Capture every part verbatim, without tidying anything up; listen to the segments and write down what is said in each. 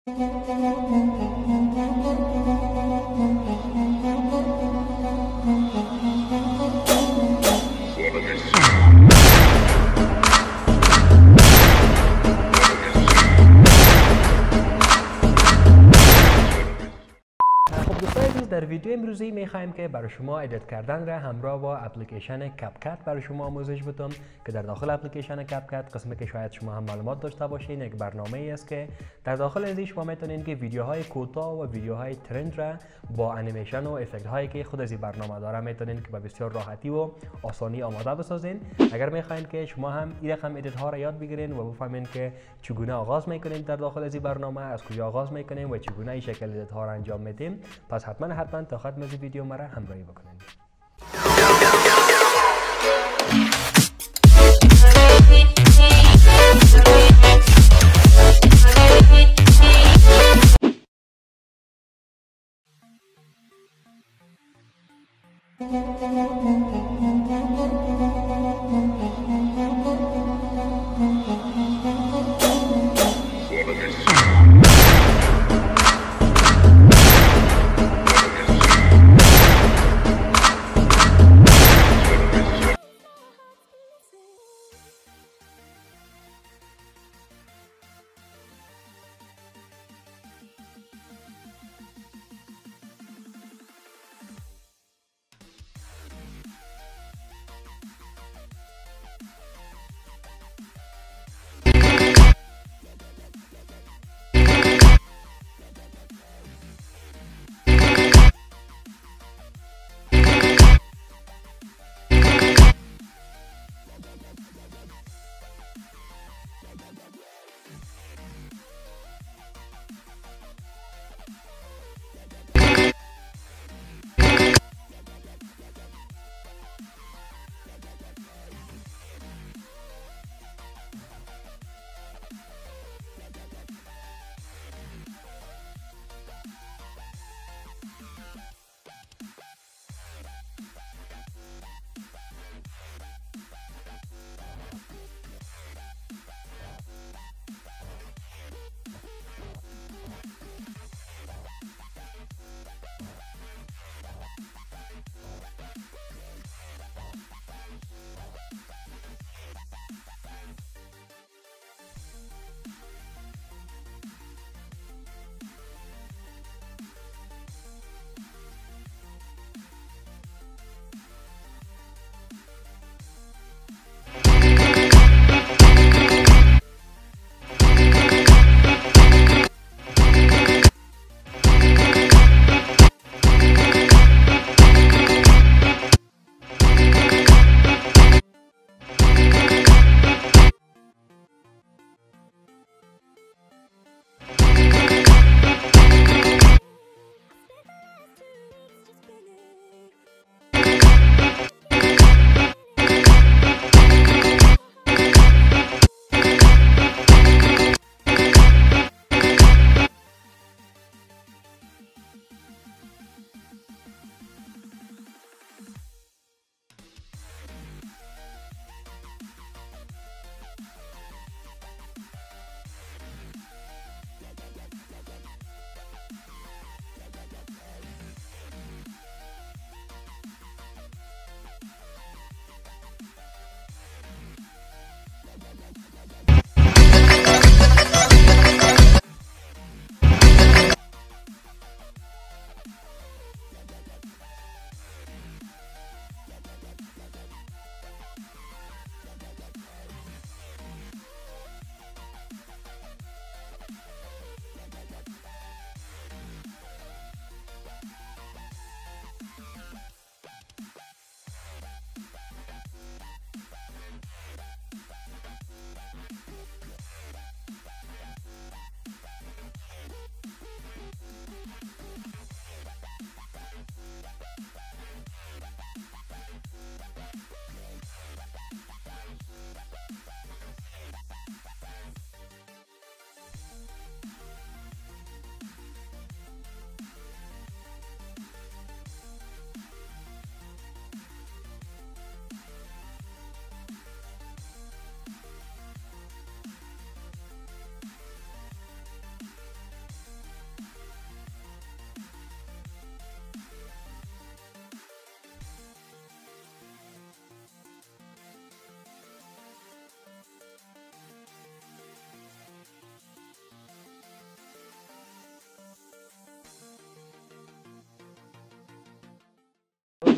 در ویدیو امروزی میخوایم که برای شما ادیت کردن را همراه با اپلیکیشن کپکت برای شما آموزش بدم که در داخل اپلیکیشن کپکت قسمی که شاید شما هم معلومات داشته باشین یک برنامه ای است که در داخل از شما میتونین که ویدیوهای کوتاه و ویدیوهای ترند را با انیمیشن و افکت هایی که خود از این برنامه داره میتونین که به بسیار راحتی و آسانی آماده بسازین. اگر میخواین که شما هم این رقم ادیت ها را یاد بگیرین و بفهمین که چگونه آغاز میکنین در داخل از این برنامه، از کجا آغاز میکنین و چگونه این شکل ادیت ها را انجام میدیم، پس حتما حتما تا ختم از ویدیو مرا همراهی بکنید.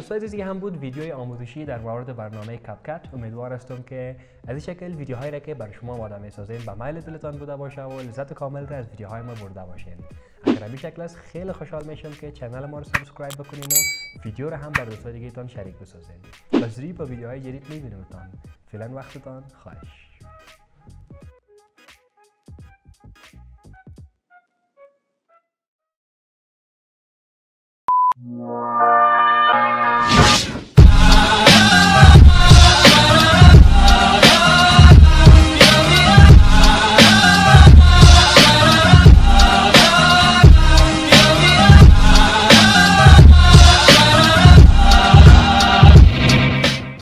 دوستای عزیزی هم بود ویدیوی آموزشی در مورد برنامه کپکت. امیدوار هستم که از این شکل ویدیوهایی را که برای شما آماده می‌سازیم به میل دلتان بوده باشه و لذت کامل را از ویدیوهای ما برده باشین. اگر همین شکل است خیلی خوشحال میشم که کانال ما رو سابسکرایب بکنین و ویدیو را هم بر دوستای دیگه‌تان شریک بسازین. بازری با ویدیوهای جدید می‌بینیمتان. فعلا وقتتان خوش.